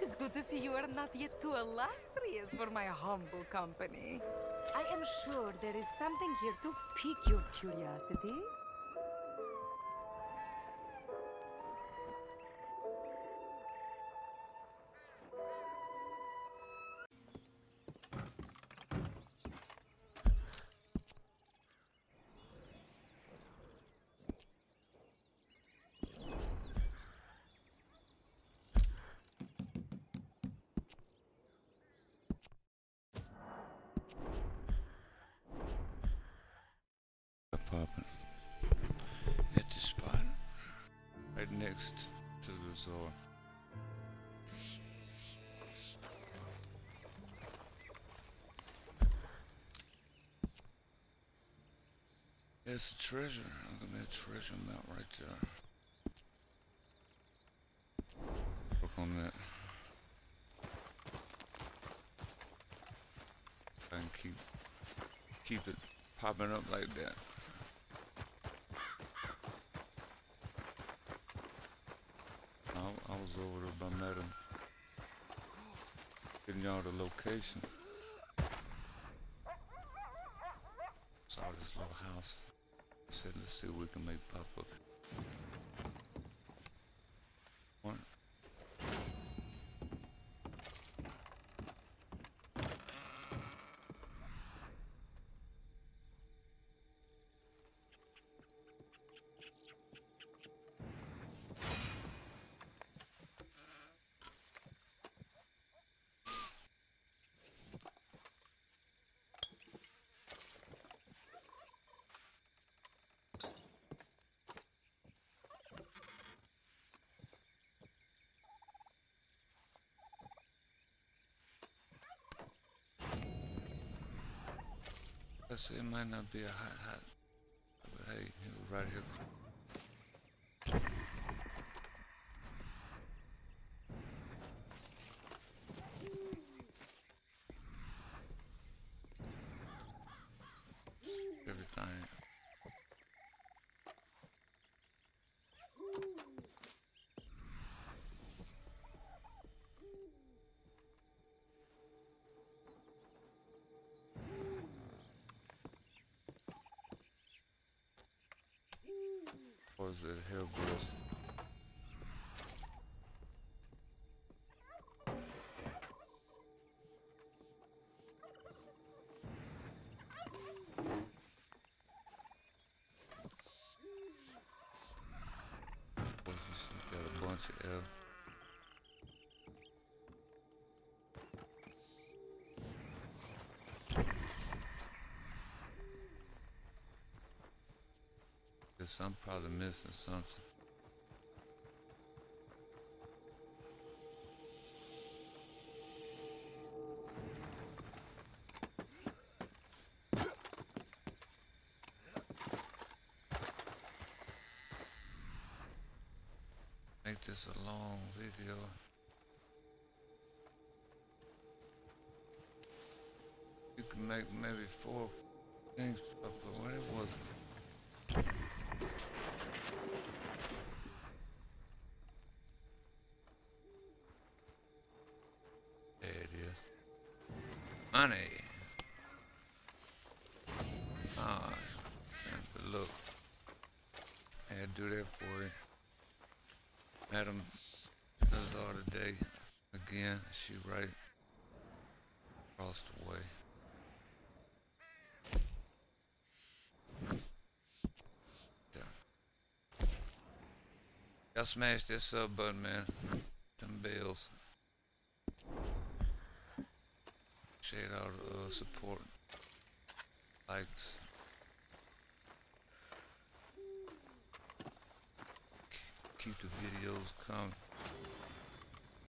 is good to see you are not yet too illustrious for my humble company. I am sure there is something here to pique your curiosity. Apartment at the spot right next to the resort. There's a treasure. Look at that treasure map right there. Work on that. And keep it popping up like that. I was over there by Madam, getting y'all the location. Saw this little house. I said, let's see what we can make pop up. What? It might not be a hot, but hey, it was right here. Everything. What was it? Hillbillies. Got a bunch of L. Guess I'm probably missing something. Make this a long video. You can make maybe 4 things up, but what it was. There it is. Money. Ah, but look. I had to do that for you. Madam does all today. Again, she right across the way. Yeah. Y'all smash that sub button, man. Them bells. Appreciate all the support. Likes. Keep the videos coming.